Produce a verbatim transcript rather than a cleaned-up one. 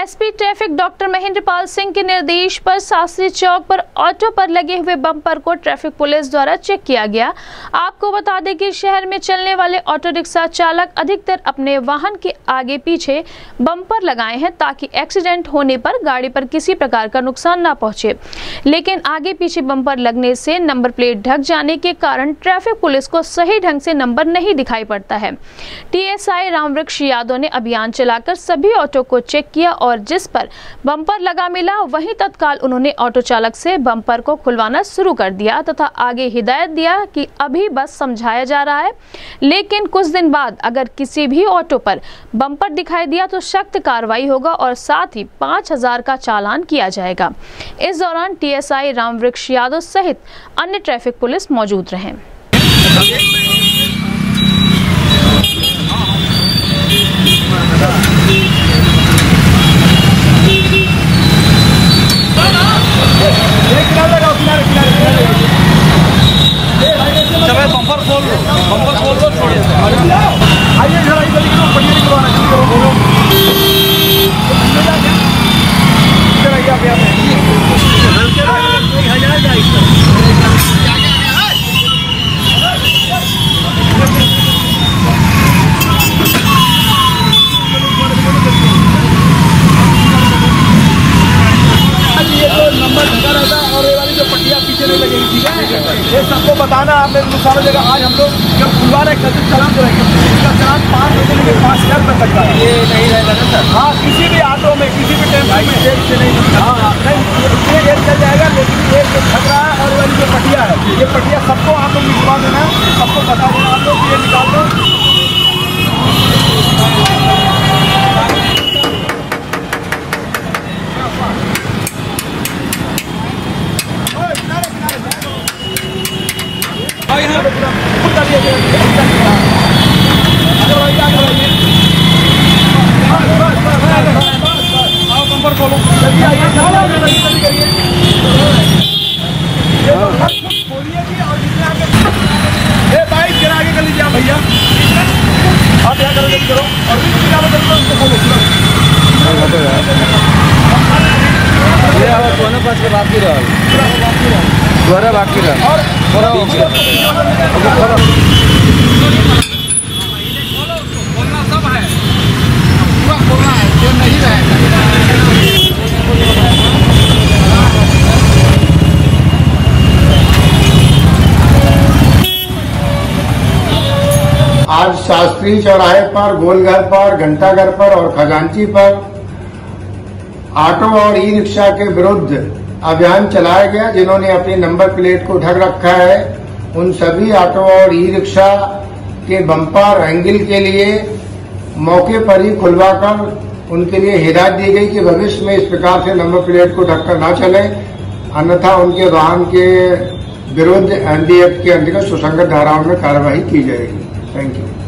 SP traffic doctor Mahendrapal Singh के निर्देश पर शास्त्री चौक पर ऑटो पर लगे हुए बम्पर को ट्रैफिक पुलिस द्वारा चेक किया गया। आपको बता दें कि शहर में चलने वाले ऑटो रिक्शा चालक अधिकतर अपने वाहन के आगे पीछे बम्पर लगाए हैं ताकि एक्सीडेंट होने पर गाड़ी पर किसी प्रकार का नुकसान न पहुंचे, लेकिन आगे पीछे बम्पर लगने से नंबर प्लेट ढक जाने के कारण ट्रैफिक पुलिस को सही ढंग से नंबर नहीं दिखाई पड़ता है। टीएसआई रामवृक्ष यादव ने अभियान चलाकर सभी ऑटो को चेक किया और जिस पर बम्पर लगा मिला वहीं तत्काल उन्होंने ऑटो चालक से बम्पर को खुलवाना शुरू कर दिया तथा आगे हिदायत दिया कि अभी बस समझाया जा रहा है, लेकिन कुछ दिन बाद अगर किसी भी ऑटो पर बम्पर दिखाई दिया तो सख्त कार्रवाई होगा और साथ ही पाँच हजार का चालान किया जाएगा। इस दौरान टीएसआई रामवृक्ष यादव सहित अन्य ट्रैफिक पुलिस मौजूद रहे। बम्पर खोल लो, बम्पर खोल लो, छोड़िए। आइए जरा इधर निकलो, पटिया निकलो, आना जल्दी करो, बोलो। इधर आइए आप यहाँ पे। हजार जाए नंबर ढका रहता है और ये वाली जो पट्टियाँ पीछे नहीं लगेगी, ठीक है? ये सबको बताना आपने नुकसान हो जाएगा। आज हम लोग जब खुलवा रहे हैं चलान जो है इसका चलान पाँच सौ से लेकर पाँच हजार तक सकता है। ये नहीं रहेगा ना सर? हाँ, किसी भी ऑटो में किसी भी टेम्पो में एक से नहीं, हाँ नहीं एक चल जाएगा, लेकिन एक खत रहा है और ये वाली जो पट्टिया है ये पट्टिया सबको आप लोग निकलवा देना, सबको बता देना आप लोग ये निकाल दो। बम्पर खोलो, बाइक गिरा आगे कर लीजिए आप भैया, आप यहाँ करो जल्दी करो और दोनों पास के बाकी रहा द्वारा बाकी रहा और बोलना सब है, पूरा खोलना है, जो नहीं रहेगा। आज शास्त्री चौराहे पर, गोलघर पर, घंटाघर पर और खजांची पर ऑटो और ई रिक्शा के विरुद्ध अभियान चलाया गया। जिन्होंने अपनी नंबर प्लेट को ढक रखा है उन सभी ऑटो और ई रिक्शा के बम्पर एंगल के लिए मौके पर ही खुलवाकर उनके लिए हिदायत दी गई कि भविष्य में इस प्रकार से नंबर प्लेट को ढककर न चले, अन्यथा उनके वाहन के विरुद्ध एनडीएक्ट के अंतर्गत सुसंगत धाराओं में कार्रवाई की जाएगी। Thank you.